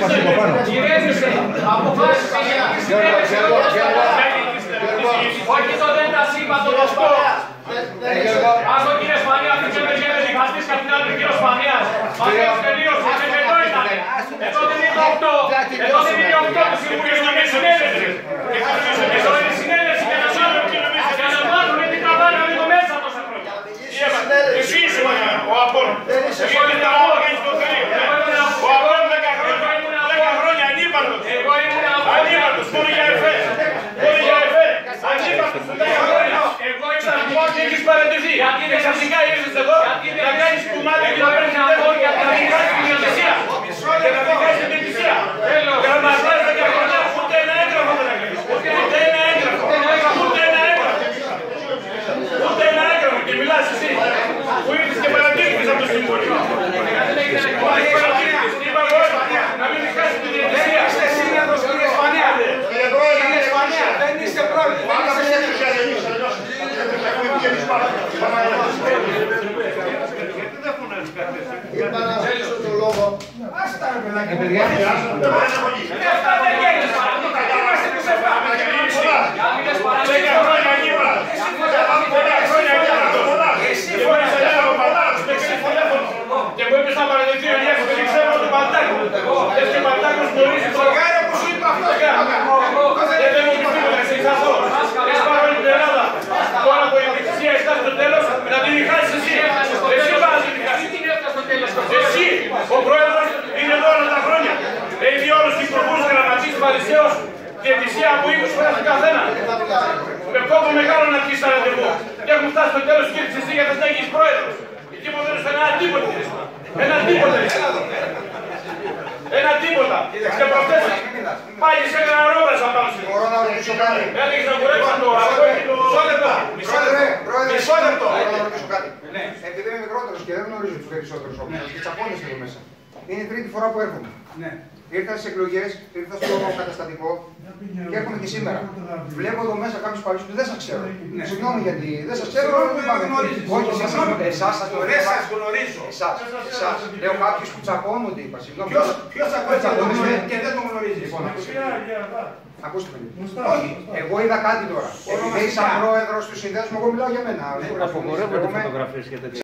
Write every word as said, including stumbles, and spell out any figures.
Ηρέμησε. Αποφάσισε για τη συνέλευση. Όχι το δεν τα σήμα το δοσκό. Ας το κύριε Σπανία, αφήστε με και με διχαστής κατ' την άλλη του κύριο Σπανίας. Σπανίας τελείωσε, εδώ ήταν. Εδώ δεν είναι το οκτώ. Εδώ δεν είναι το οκτώ του Συμβουλίου, είναι συνέλευση. Εδώ είναι συνέλευση για να μάθουμε για να μάθουμε τι τραβάγαμε εδώ μέσα τόσα χρόνια. Εσύ είσαι ο Απόλλων. Εγώ ήμουν Απόλλων. Ο Απόλλων δέκα χρόνια ανύπαρτος. Εγώ ήμουν Ανύπαρτος, μόνο για εφέ. Μόνο για εφέ. Ανύπαρτος, δέκα χρόνια. Εγώ ήμουν Λοιπόν, έχεις παραιτηθεί. Και ξαφνικά ήρθες εδώ να κάνεις κουμάδι και να παίρνεις τηλέφωνο για να μην κάνεις την ιδιοκτησία. Και να μην κάνεις την ιδιοκτησία. Και να μας βάζεις δέκα χρόνια ούτε ένα έγγραφο δεν έκανες. Ούτε ένα έγγραφο. Ούτε ένα έγγραφο. Ούτε ένα έγγραφο. Και μιλάς εσύ που ήρθες και παρατήρηκες από το Συμβούλιο. Όχι παρατήρηκες. Είπα εγώ να μην κάνεις την ιδιοκτησία. Είστε σύνεδρος κύριε Σπανία. Κύριε Σπανία, δεν είστε πρόεδρος. Είπα να ζήσω το λόγο. Άστα ρε παιδάκι. Παιδιά, αυτά δεν γίνεις. Είμαστε που σε πάμε. Δέκα χρόνια ανύπαρτος. Πολλά χρόνια ανύπαρτος. Εσύ φορές και μου είπες να παραιτηθεί ο Γιάννης και δεν ξέρω τον Παντάκο. Λες και ο Παντάκος γνωρίζει το Γάρο που σου είπα αυτό. και δεν μου πεις τίποτα, εσύ θα δω. Έχεις πάρει όλη την Ελλάδα. Τώρα που η ιδιοκτησία está στο τέλος, να την διχάσεις εσύ. Εσύ πας να την διχάσεις. Εσύ, ο πρόεδρος, είναι εδώ όλα τα χρόνια. Έχει δει όλους τους υπουργούς, γραμματείς, φαρισαίους, διαιτησία από είκοσι φορές τον καθένα. Με κόπο μεγάλο να αρχίσει τα ραντεβού. Και έχουν φτάσει στο τέλος και ήρθες εσύ γιατί δεν έχεις πρόεδρος. Εκεί που δεν είσαι ένα τίποτα. Ένα τίποτα. Ένα τίποτα. Και προχτές πάλι σε έκανα ρόβρασα πάνω στην. μπορώ να ρωτήσω κάτι. Έλεγες να κουρέψεις το αγώ και το... Μισό λεπτό. Πρόεδρε, πρόεδρε, Μισό λεπτό. μπορώ να ρωτήσω κάτι. Επειδή είμαι μικρότερος και δεν γνωρίζω τους περισσότερους όμως και τσακώνεστε εδώ μέσα. Είναι η τρίτη φορά που έρχομαι. Ήρθα στις εκλογές, ήρθα στο καταστατικό και έρχομαι και σήμερα. Βλέπω εδώ μέσα κάποιους παλιούς που δεν σας ξέρω. Συγγνώμη γιατί δεν σας ξέρω. Όχι, εσάς σας Δεν σας γνωρίζω. Εσάς, εσάς. Λέω κάποιους που τσακώνονται, είπα. Συγγνώμη. Ποιος τσακώνεται και δεν τον γνωρίζει. Λοιπόν, ακούστε με λίγο. Όχι, εγώ είδα κάτι τώρα. Επειδή σαν πρόεδρος του συνδέσμου, εγώ μιλάω για μένα. Απογορεύονται φωτογραφίες και τέτοια.